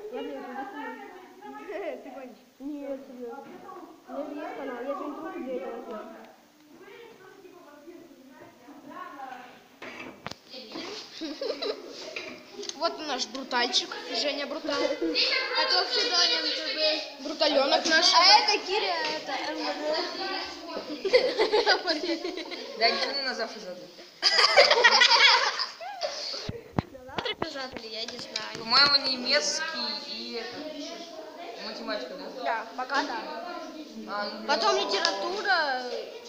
Я не буду. Ты гонишь? Нет, серьезно. У меня же есть канал, я же интру для этого сделал. Вот наш брутальчик, Женя Брутал. Это вообще Даня МТВ. Бруталенок наш. А это Киря, это МВД. Да, ничего на завтра задать. Завтра писать или я не знаю. По-моему, немецкий и это, математика, да? Да, пока да. Ну, Потом литература.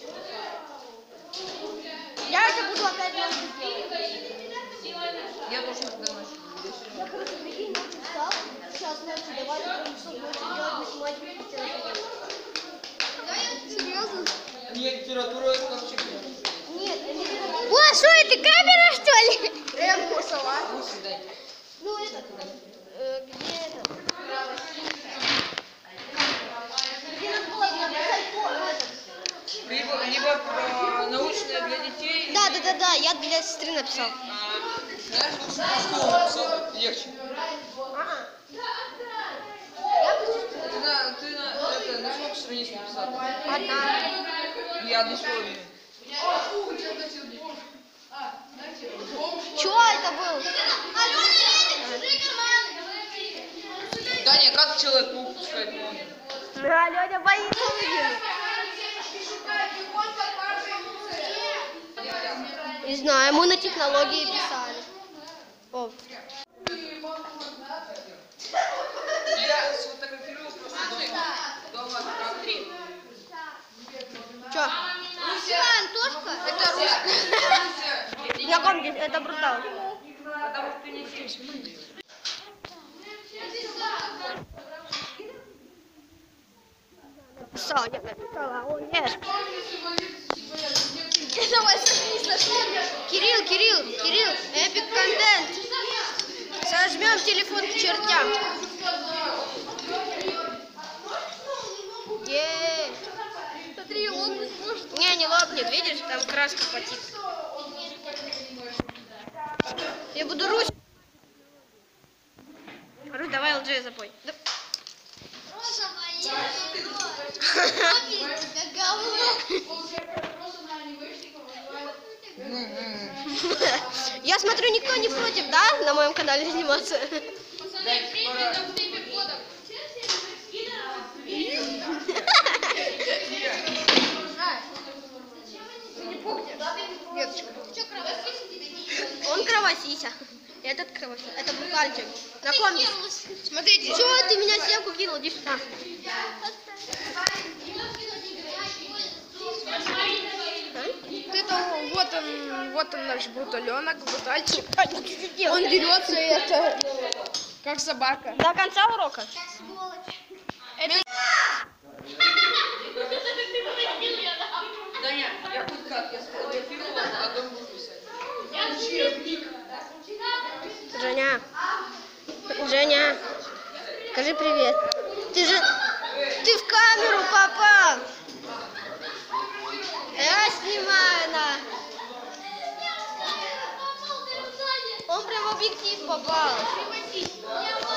Я это буду опять ночью делать. я тоже тогда ночью. Я, короче, прикинь, ночью встал. Сейчас ночью давай часов ночью делать математику и литературу. Серьезно? Не, литература это вообще Нет, литература. О, что это, камера, что ли? Мусова. дай. Ну это, где это? Где надо было написать Либо про научное для детей. Да, я для сестры написал. Знаешь, лучше про школу написал, легче. Ты на сколько страниц написал? Одна. Я одну половину. Чё это был? Даня, как Человек-паук пускать можно? Лёня боится выделить. Не знаю, мы на технологии писали. О. Я сфотографировал просто дома. Чё? Антошка? Это русский. Знакомьтесь, это Брутал. Потому что ты не фильм. Написал, я написала, о нет. Кирилл, эпик контент. Сожмем телефон к чертям. Смотри, лопнуть может. Не лопнет, видишь, там краска потит. Я буду Русь. Русь, давай ЛД запой. Да. Я смотрю, никто не против, да, на моем канале сниматься? Он кровосися. Этот кровосися. Это Брутальчик. Знакомьтесь. Смотрите. Чего ты меня семку кинул? Иди сюда. Вот он наш бруталенок, брутальчик. Он дерется это, как собака. До конца урока. Даня, я хоть как, я сфотографировал, а потом буду писать. Женя, скажи привет. Ты в камеру попал. Я снимаю, на. Он прям в объектив попал.